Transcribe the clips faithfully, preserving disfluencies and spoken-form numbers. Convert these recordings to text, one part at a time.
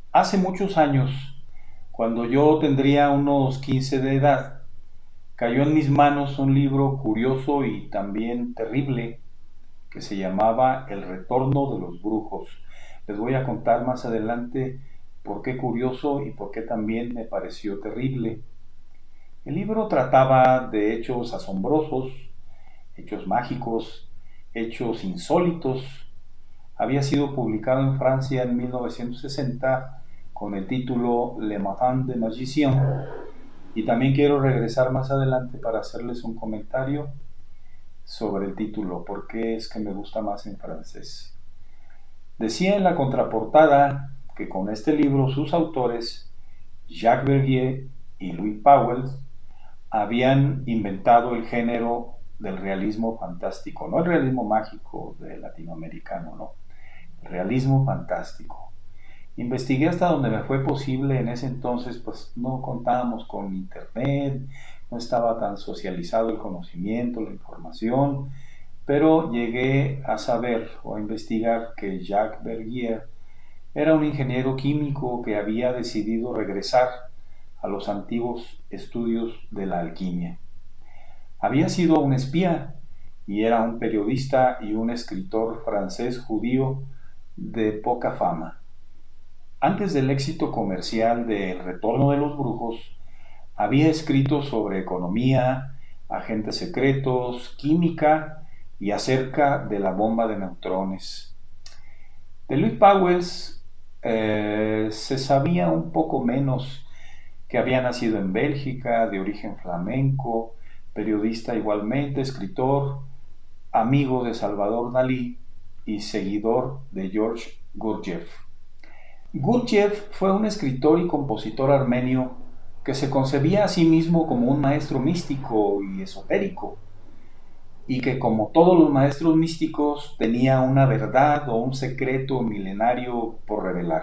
Hace muchos años, cuando yo tendría unos quince de edad, cayó en mis manos un libro curioso y también terrible que se llamaba El retorno de los brujos. Les voy a contar más adelante por qué curioso y por qué también me pareció terrible. El libro trataba de hechos asombrosos, hechos mágicos, hechos insólitos. Había sido publicado en Francia en mil novecientos sesenta con el título Le Matin de Magicien, y también quiero regresar más adelante para hacerles un comentario sobre el título, por qué es que me gusta más en francés. Decía en la contraportada que con este libro sus autores, Jacques Verdier y Louis Pauwels, habían inventado el género del realismo fantástico, no el realismo mágico de latinoamericano, no, el realismo fantástico. Investigué hasta donde me fue posible. En ese entonces pues no contábamos con internet, no estaba tan socializado el conocimiento, la información, pero llegué a saber o a investigar que Jacques Verdier era un ingeniero químico que había decidido regresar a los antiguos estudios de la alquimia. Había sido un espía y era un periodista y un escritor francés judío de poca fama. Antes del éxito comercial de El retorno de los brujos, había escrito sobre economía, agentes secretos, química y acerca de la bomba de neutrones. De Louis Pauwels eh, se sabía un poco menos, que había nacido en Bélgica, de origen flamenco, periodista igualmente, escritor, amigo de Salvador Dalí y seguidor de George Gurdjieff. Gurdjieff fue un escritor y compositor armenio que se concebía a sí mismo como un maestro místico y esotérico, y que, como todos los maestros místicos, tenía una verdad o un secreto milenario por revelar.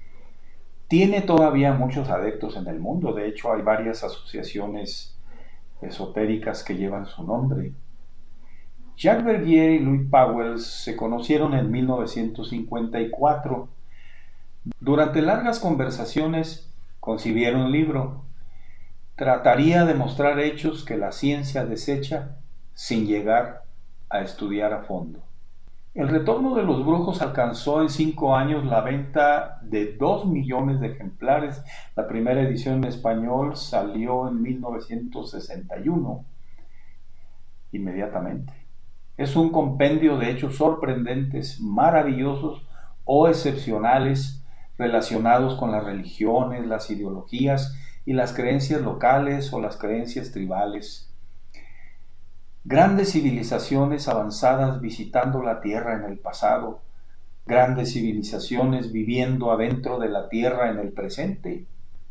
Tiene todavía muchos adeptos en el mundo. De hecho, hay varias asociaciones esotéricas que llevan su nombre. Jacques Verdier y Louis Pauwels se conocieron en mil novecientos cincuenta y cuatro. Durante largas conversaciones concibieron un libro. Trataría de mostrar hechos que la ciencia desecha sin llegar a estudiar a fondo. El retorno de los brujos alcanzó en cinco años la venta de dos millones de ejemplares. La primera edición en español salió en mil novecientos sesenta y uno, inmediatamente. Es un compendio de hechos sorprendentes, maravillosos o excepcionales relacionados con las religiones, las ideologías y las creencias locales o las creencias tribales. Grandes civilizaciones avanzadas visitando la Tierra en el pasado, grandes civilizaciones viviendo adentro de la Tierra en el presente,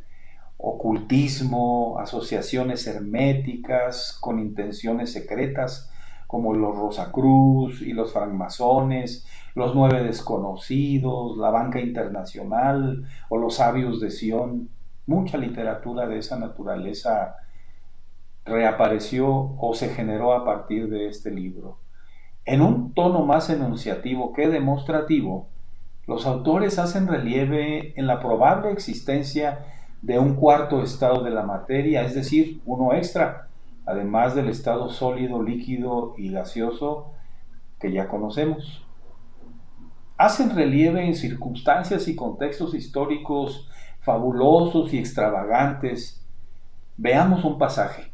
ocultismo, asociaciones herméticas con intenciones secretas como los Rosacruz y los francmasones, los nueve desconocidos, la banca internacional o los sabios de Sion. Mucha literatura de esa naturaleza reapareció o se generó a partir de este libro. En un tono más enunciativo que demostrativo, los autores hacen relieve en la probable existencia de un cuarto estado de la materia, es decir, uno extra, además del estado sólido, líquido y gaseoso que ya conocemos. Hacen relieve en circunstancias y contextos históricos fabulosos y extravagantes. Veamos un pasaje.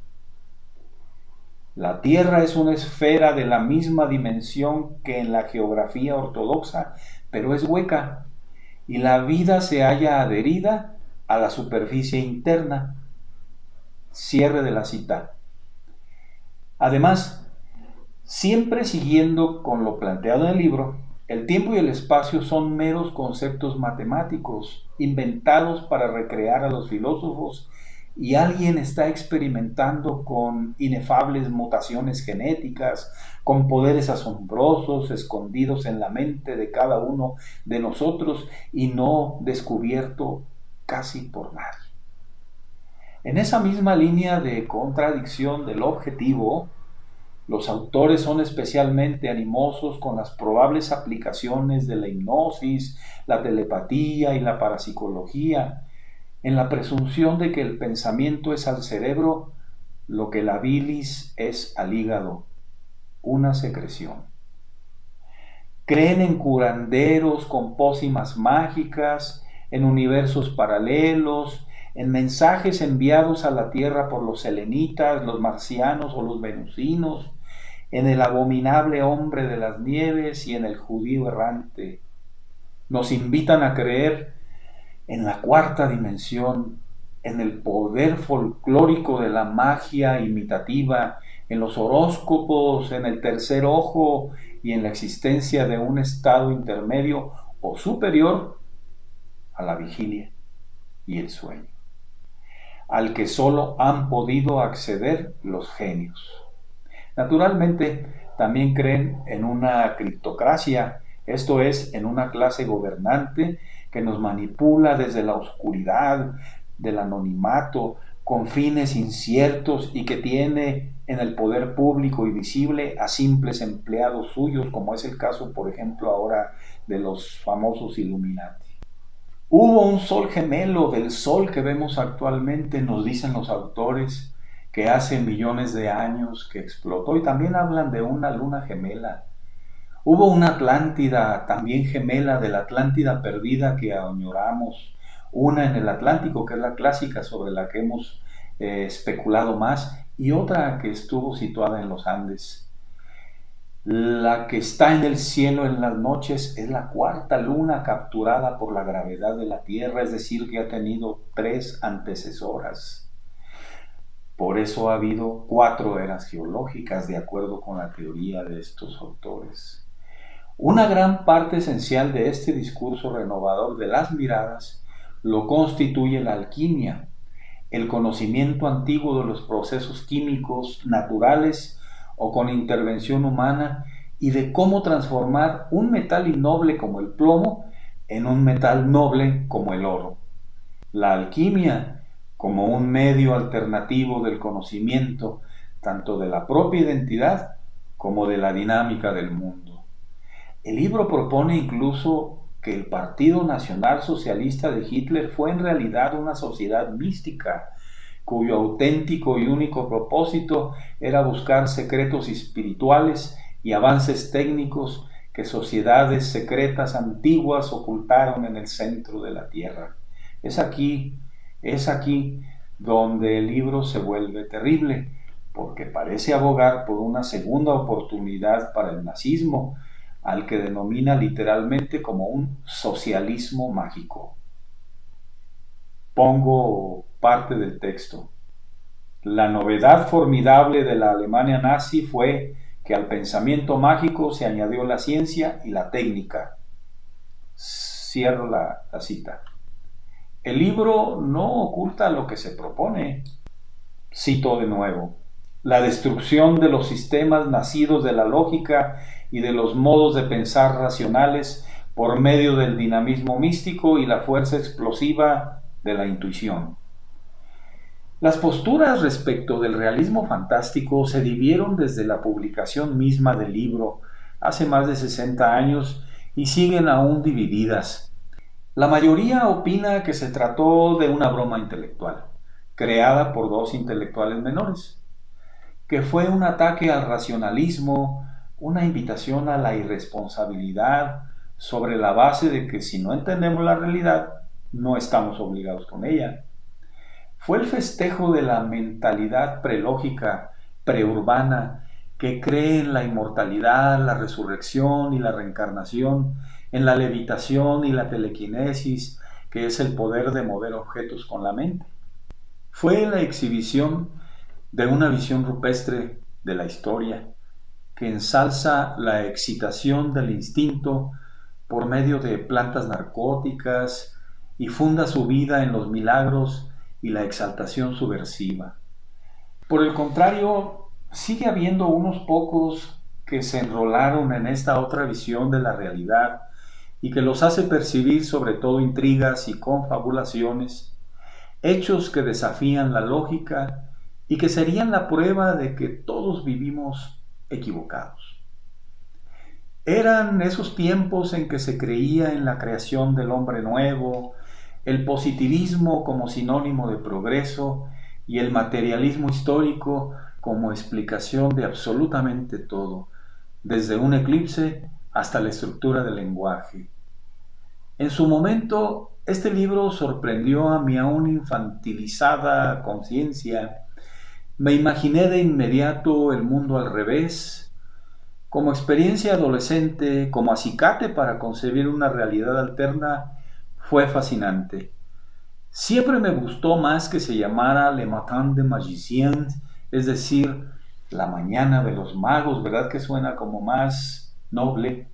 La Tierra es una esfera de la misma dimensión que en la geografía ortodoxa, pero es hueca, y la vida se halla adherida a la superficie interna. Cierre de la cita. Además, siempre siguiendo con lo planteado en el libro, el tiempo y el espacio son meros conceptos matemáticos, inventados para recrear a los filósofos, y alguien está experimentando con inefables mutaciones genéticas, con poderes asombrosos escondidos en la mente de cada uno de nosotros y no descubierto casi por nadie. En esa misma línea de contradicción del objetivo, Los autores son especialmente animosos con las probables aplicaciones de la hipnosis, la telepatía y la parapsicología, en la presunción de que el pensamiento es al cerebro lo que la bilis es al hígado, una secreción. Creen en curanderos con pócimas mágicas, en universos paralelos, en mensajes enviados a la Tierra por los selenitas, los marcianos o los venusinos, en el abominable hombre de las nieves y en el judío errante. Nos invitan a creer en la cuarta dimensión, en el poder folclórico de la magia imitativa, en los horóscopos, en el tercer ojo y en la existencia de un estado intermedio o superior a la vigilia y el sueño, al que solo han podido acceder los genios. Naturalmente, también creen en una criptocracia, esto es, en una clase gobernante que nos manipula desde la oscuridad del anonimato, con fines inciertos y que tiene en el poder público y visible a simples empleados suyos, como es el caso, por ejemplo, ahora de los famosos Illuminati. Hubo un sol gemelo del sol que vemos actualmente, nos dicen los autores, que hace millones de años que explotó, y también hablan de una luna gemela. Hubo una Atlántida también gemela de la Atlántida perdida que añoramos, una en el Atlántico, que es la clásica sobre la que hemos eh, especulado más, y otra que estuvo situada en los Andes. La que está en el cielo en las noches es la cuarta luna capturada por la gravedad de la Tierra, es decir, que ha tenido tres antecesoras. Por eso ha habido cuatro eras geológicas, de acuerdo con la teoría de estos autores. Una gran parte esencial de este discurso renovador de las miradas lo constituye la alquimia, el conocimiento antiguo de los procesos químicos naturales o con intervención humana y de cómo transformar un metal innoble como el plomo en un metal noble como el oro. La alquimia como un medio alternativo del conocimiento, tanto de la propia identidad como de la dinámica del mundo. El libro propone incluso que el Partido Nacional Socialista de Hitler fue en realidad una sociedad mística, cuyo auténtico y único propósito era buscar secretos espirituales y avances técnicos que sociedades secretas antiguas ocultaron en el centro de la Tierra. Es aquí Es aquí donde el libro se vuelve terrible, porque parece abogar por una segunda oportunidad para el nazismo, al que denomina literalmente como un socialismo mágico. Pongo parte del texto. La novedad formidable de la Alemania nazi fue que al pensamiento mágico se añadió la ciencia y la técnica. Cierro la, la cita. El libro no oculta lo que se propone. Cito de nuevo: la destrucción de los sistemas nacidos de la lógica y de los modos de pensar racionales por medio del dinamismo místico y la fuerza explosiva de la intuición. Las posturas respecto del realismo fantástico se dividieron desde la publicación misma del libro hace más de sesenta años y siguen aún divididas. La mayoría opina que se trató de una broma intelectual, creada por dos intelectuales menores, que fue un ataque al racionalismo, una invitación a la irresponsabilidad, sobre la base de que si no entendemos la realidad, no estamos obligados con ella. Fue el festejo de la mentalidad prelógica, preurbana, que cree en la inmortalidad, la resurrección y la reencarnación, en la levitación y la telequinesis, que es el poder de mover objetos con la mente. Fue la exhibición de una visión rupestre de la historia, que ensalza la excitación del instinto por medio de plantas narcóticas y funda su vida en los milagros y la exaltación subversiva. Por el contrario, sigue habiendo unos pocos que se enrolaron en esta otra visión de la realidad y que los hace percibir sobre todo intrigas y confabulaciones, hechos que desafían la lógica y que serían la prueba de que todos vivimos equivocados. Eran esos tiempos en que se creía en la creación del hombre nuevo, el positivismo como sinónimo de progreso y el materialismo histórico como explicación de absolutamente todo, desde un eclipse hasta la estructura del lenguaje. En su momento, este libro sorprendió a mi aún infantilizada conciencia. Me imaginé de inmediato el mundo al revés. Como experiencia adolescente, como acicate para concebir una realidad alterna, fue fascinante. Siempre me gustó más que se llamara Le Matin des Magiciens, es decir, la mañana de los magos, ¿verdad que suena como más noble?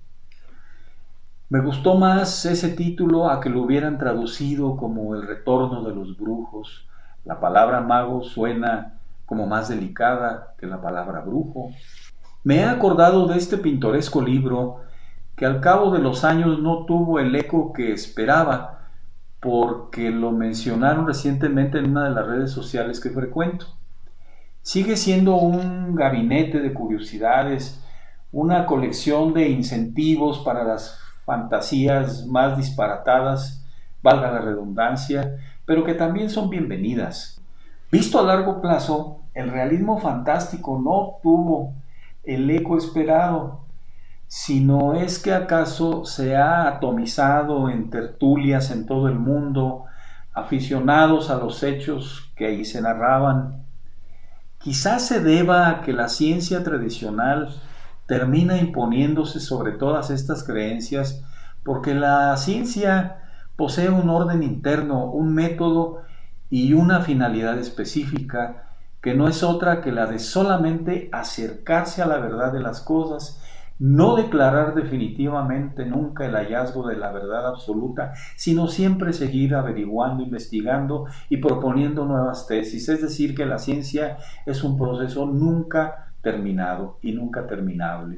Me gustó más ese título a que lo hubieran traducido como El retorno de los brujos. La palabra mago suena como más delicada que la palabra brujo. Me he acordado de este pintoresco libro que al cabo de los años no tuvo el eco que esperaba, porque lo mencionaron recientemente en una de las redes sociales que frecuento. Sigue siendo un gabinete de curiosidades, una colección de incentivos para las fantasías más disparatadas, valga la redundancia, pero que también son bienvenidas. Visto a largo plazo, el realismo fantástico no tuvo el eco esperado, sino es que acaso se ha atomizado en tertulias en todo el mundo, aficionados a los hechos que ahí se narraban. Quizás se deba a que la ciencia tradicional termina imponiéndose sobre todas estas creencias, porque la ciencia posee un orden interno, un método y una finalidad específica, que no es otra que la de solamente acercarse a la verdad de las cosas, no declarar definitivamente nunca el hallazgo de la verdad absoluta, sino siempre seguir averiguando, investigando y proponiendo nuevas tesis. Es decir, que la ciencia es un proceso nunca terminado y nunca terminable.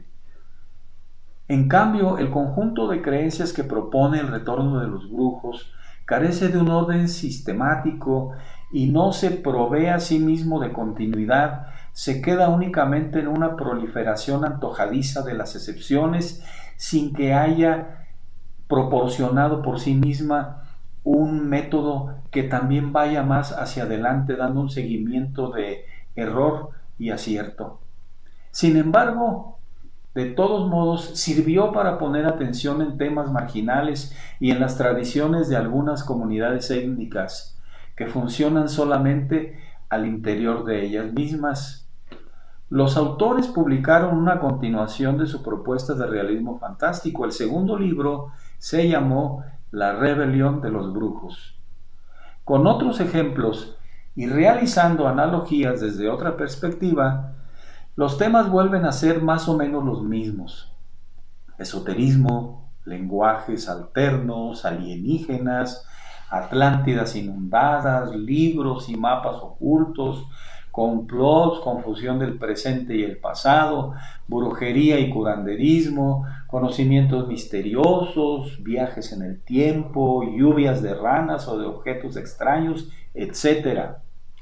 En cambio, el conjunto de creencias que propone el retorno de los brujos carece de un orden sistemático y no se provee a sí mismo de continuidad, se queda únicamente en una proliferación antojadiza de las excepciones sin que haya proporcionado por sí misma un método que también vaya más hacia adelante, dando un seguimiento de error y acierto. Sin embargo, de todos modos, sirvió para poner atención en temas marginales y en las tradiciones de algunas comunidades étnicas que funcionan solamente al interior de ellas mismas. Los autores publicaron una continuación de su propuesta de realismo fantástico. El segundo libro se llamó La rebelión de los brujos. Con otros ejemplos y realizando analogías desde otra perspectiva, los temas vuelven a ser más o menos los mismos: esoterismo, lenguajes alternos, alienígenas, Atlántidas inundadas, libros y mapas ocultos, complots, confusión del presente y el pasado, brujería y curanderismo, conocimientos misteriosos, viajes en el tiempo, lluvias de ranas o de objetos extraños, etcétera.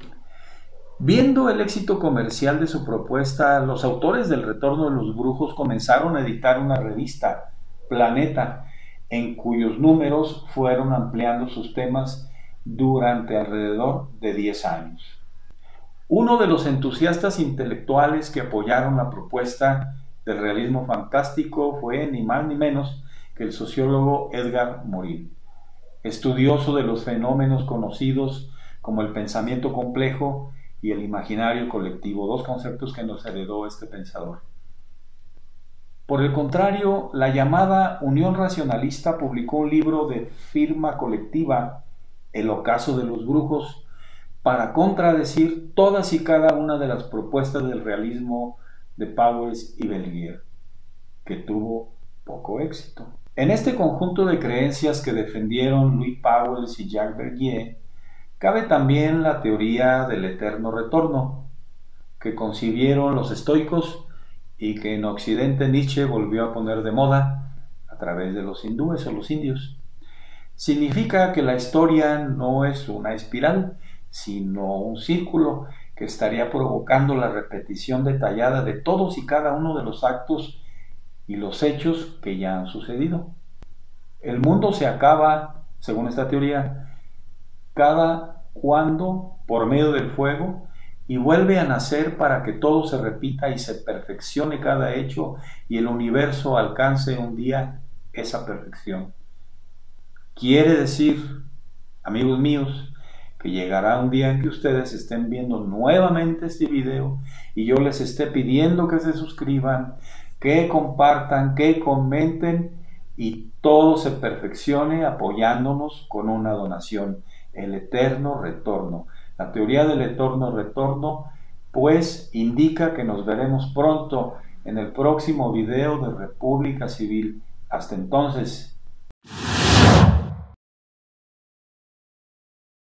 Viendo el éxito comercial de su propuesta, los autores del Retorno de los Brujos comenzaron a editar una revista, Planeta, en cuyos números fueron ampliando sus temas durante alrededor de diez años. Uno de los entusiastas intelectuales que apoyaron la propuesta del realismo fantástico fue ni más ni menos que el sociólogo Edgar Morin, estudioso de los fenómenos conocidos como el pensamiento complejo y el imaginario colectivo, dos conceptos que nos heredó este pensador. Por el contrario, la llamada Unión Racionalista publicó un libro de firma colectiva, El ocaso de los brujos, para contradecir todas y cada una de las propuestas del realismo de Pauwels y Bellier, que tuvo poco éxito. En este conjunto de creencias que defendieron Louis Pauwels y Jacques Verdier, cabe también la teoría del eterno retorno, que concibieron los estoicos y que en Occidente Nietzsche volvió a poner de moda a través de los hindúes o los indios. Significa que la historia no es una espiral, sino un círculo que estaría provocando la repetición detallada de todos y cada uno de los actos y los hechos que ya han sucedido. El mundo se acaba, según esta teoría, cada cuando por medio del fuego, y vuelve a nacer para que todo se repita y se perfeccione cada hecho y el universo alcance un día esa perfección. Quiere decir, amigos míos, que llegará un día en que ustedes estén viendo nuevamente este video y yo les esté pidiendo que se suscriban, que compartan, que comenten y todo se perfeccione apoyándonos con una donación. El eterno retorno. La teoría del eterno retorno pues indica que nos veremos pronto en el próximo video de República Civil. Hasta entonces.